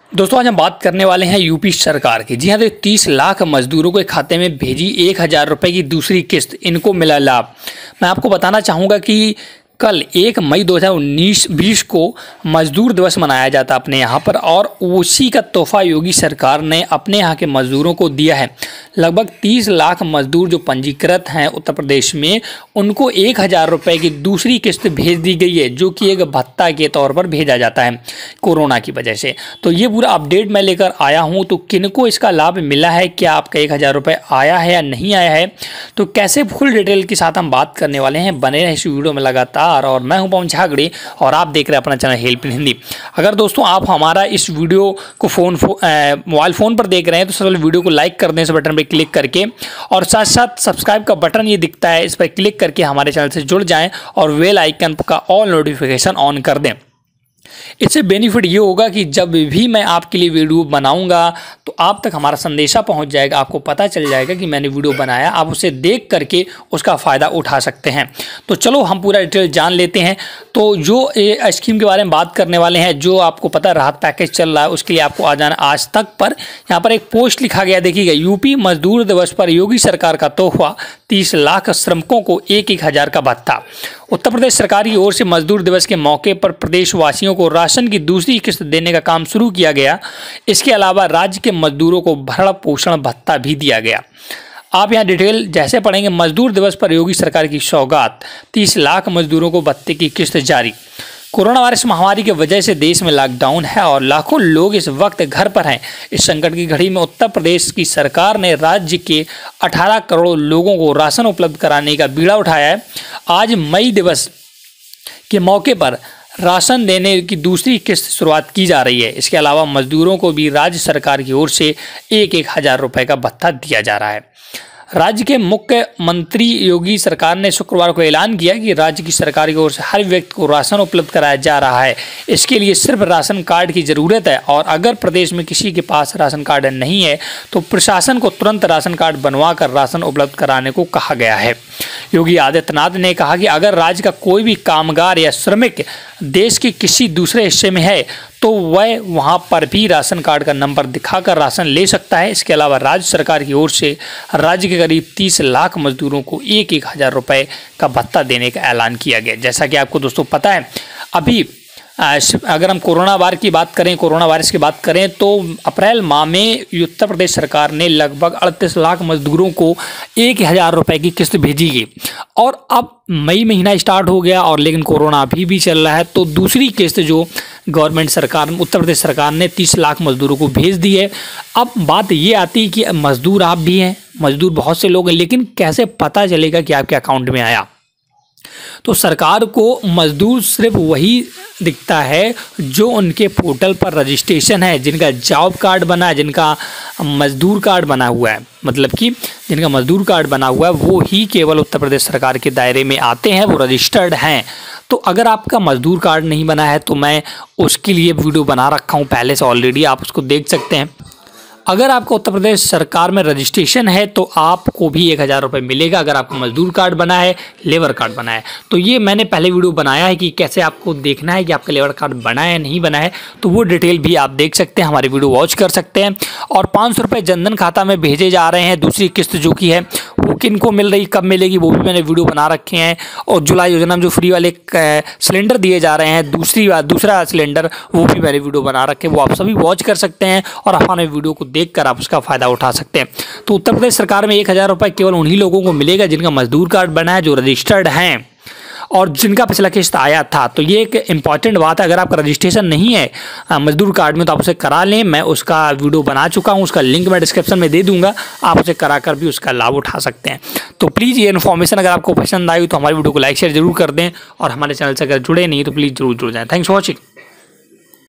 दोस्तों आज हम बात करने वाले हैं यूपी सरकार की। जी हाँ, तो 30 लाख मजदूरों के खाते में भेजी 1,000 रुपये की दूसरी किस्त, इनको मिला लाभ। मैं आपको बताना चाहूँगा कि कल 1 मई 2019-20 को मजदूर दिवस मनाया जाता अपने यहाँ पर, और उसी का तोहफा योगी सरकार ने अपने यहाँ के मजदूरों को दिया है। लगभग 30 लाख मजदूर जो पंजीकृत हैं उत्तर प्रदेश में, उनको 1,000 रुपये की दूसरी किस्त भेज दी गई है, जो कि एक भत्ता के तौर पर भेजा जाता है कोरोना की वजह से। तो ये पूरा अपडेट मैं लेकर आया हूँ। तो किनको इसका लाभ मिला है, क्या आपका 1,000 रुपये आया है या नहीं आया है, तो कैसे फुल डिटेल के साथ हम बात करने वाले हैं। बने रहे इस वीडियो में लगातार। और मैं हूं पवन झागड़े और आप देख रहे हैं अपना चैनल हेल्प इन हिंदी। अगर दोस्तों आप हमारा इस वीडियो को मोबाइल फ़ोन पर देख रहे हैं तो सबसे पहले वीडियो को लाइक कर दें इस बटन पर क्लिक करके, और साथ साथ सब्सक्राइब का बटन ये दिखता है, इस पर क्लिक करके हमारे चैनल से जुड़ जाएं और बेल आइकन का ऑल नोटिफिकेशन ऑन कर दें। इससे बेनिफिट ये होगा कि जब भी मैं आपके लिए वीडियो बनाऊंगा तो आप तक हमारा संदेशा पहुंच जाएगा, आपको पता चल जाएगा कि मैंने वीडियो बनाया, आप उसे देख करके उसका फ़ायदा उठा सकते हैं। तो चलो हम पूरा डिटेल जान लेते हैं। तो जो स्कीम के बारे में बात करने वाले हैं, जो आपको पता है राहत पैकेज चल रहा है, उसके लिए आपको आ जाना आज तक पर। यहाँ पर एक पोस्ट लिखा गया, देखिएगा, यूपी मजदूर दिवस पर योगी सरकार का तोहफा, 30 लाख श्रमिकों को 1,000 का भत्ता। उत्तर प्रदेश सरकार की ओर से मजदूर दिवस के मौके पर प्रदेशवासियों को राशन की दूसरी किस्त देने का काम शुरू किया गया। इसके अलावा राज्य के मजदूरों को भरण पोषण भत्ता भी दिया गया। आप यहाँ डिटेल जैसे पढ़ेंगे, मजदूर दिवस पर योगी सरकार की सौगात, 30 लाख मजदूरों को भत्ते की किस्त जारी। कोरोना वायरस महामारी की वजह से देश में लॉकडाउन है और लाखों लोग इस वक्त घर पर हैं। इस संकट की घड़ी में उत्तर प्रदेश की सरकार ने राज्य के 18 करोड़ लोगों को राशन उपलब्ध कराने का बीड़ा उठाया है। आज मई दिवस के मौके पर राशन देने की दूसरी किस्त शुरुआत की जा रही है। इसके अलावा मजदूरों को भी राज्य सरकार की ओर से 1,000 रुपये का भत्ता दिया जा रहा है। राज्य के मुख्यमंत्री योगी सरकार ने शुक्रवार को ऐलान किया कि राज्य की सरकार की ओर से हर व्यक्ति को राशन उपलब्ध कराया जा रहा है। इसके लिए सिर्फ राशन कार्ड की ज़रूरत है, और अगर प्रदेश में किसी के पास राशन कार्ड नहीं है तो प्रशासन को तुरंत राशन कार्ड बनवाकर राशन उपलब्ध कराने को कहा गया है। योगी आदित्यनाथ ने कहा कि अगर राज्य का कोई भी कामगार या श्रमिक देश के किसी दूसरे हिस्से में है तो वह वहां पर भी राशन कार्ड का नंबर दिखाकर राशन ले सकता है। इसके अलावा राज्य सरकार की ओर से राज्य के करीब 30 लाख मजदूरों को 1,000 रुपये का भत्ता देने का ऐलान किया गया। जैसा कि आपको दोस्तों पता है, अभी अगर हम कोरोना वायरस की बात करें तो अप्रैल माह में उत्तर प्रदेश सरकार ने लगभग 38 लाख मजदूरों को 1,000 रुपये की किस्त भेजी गई, और अब मई महीना स्टार्ट हो गया और लेकिन कोरोना अभी भी चल रहा है। तो दूसरी किस्त जो गवर्नमेंट सरकार, उत्तर प्रदेश सरकार ने 30 लाख मजदूरों को भेज दी है। अब बात ये आती है कि मजदूर आप भी हैं, मजदूर बहुत से लोग हैं, लेकिन कैसे पता चलेगा कि आपके अकाउंट में आया? तो सरकार को मजदूर सिर्फ वही दिखता है जो उनके पोर्टल पर रजिस्ट्रेशन है, जिनका जॉब कार्ड बना है, जिनका मजदूर कार्ड बना हुआ है, मतलब कि जिनका मजदूर कार्ड बना हुआ है वो ही केवल उत्तर प्रदेश सरकार के दायरे में आते हैं, वो रजिस्टर्ड हैं। तो अगर आपका मजदूर कार्ड नहीं बना है तो मैं उसके लिए वीडियो बना रखा हूँ पहले से ऑलरेडी, आप उसको देख सकते हैं। अगर आपका उत्तर प्रदेश सरकार में रजिस्ट्रेशन है तो आपको भी 1,000 रुपये मिलेगा अगर आपका मजदूर कार्ड बना है, लेबर कार्ड बना है। तो ये मैंने पहले वीडियो बनाया है कि कैसे आपको देखना है कि आपका लेबर कार्ड बना है नहीं बना है, तो वो डिटेल भी आप देख सकते हैं, हमारी वीडियो वॉच कर सकते हैं। और 500 रुपये जनधन खाता में भेजे जा रहे हैं। दूसरी किस्त जो की है वो किन को मिल रही, कब मिलेगी, वो भी मैंने वीडियो बना रखे हैं। और जुलाई योजना में जो फ्री वाले सिलेंडर दिए जा रहे हैं, दूसरा सिलेंडर, वो भी मैंने वीडियो बना रखे हैं, वो आप सभी वॉच कर सकते हैं और हमारे वीडियो को देखकर आप उसका फ़ायदा उठा सकते हैं। तो उत्तर प्रदेश सरकार में 1,000 रुपये केवल उन्हीं लोगों को मिलेगा जिनका मजदूर कार्ड बना है, जो रजिस्टर्ड हैं और जिनका पिछला किस्त आया था। तो ये एक इंपॉर्टेंट बात है। अगर आपका रजिस्ट्रेशन नहीं है मजदूर कार्ड में तो आप उसे करा लें, मैं उसका वीडियो बना चुका हूँ, उसका लिंक मैं डिस्क्रिप्शन में दे दूंगा, आप उसे कराकर भी उसका लाभ उठा सकते हैं। तो प्लीज़ ये इन्फॉर्मेशन अगर आपको पसंद आई तो हमारी वीडियो को लाइक शेयर जरूर कर दें, और हमारे चैनल से अगर जुड़े नहीं तो प्लीज़ जरूर जुड़ जाएँ। Thanks for watching.